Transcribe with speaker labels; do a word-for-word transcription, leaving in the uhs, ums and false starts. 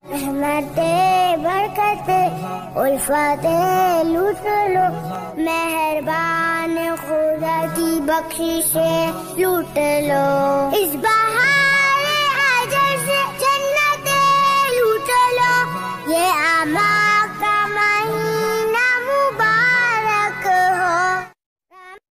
Speaker 1: रहमते बरकते उल्फते लूट लो, मेहरबान खुदा की बख्शिशे लूट लो। इस बहारे अजर से जन्नते लूट लो, ये आमा का महीना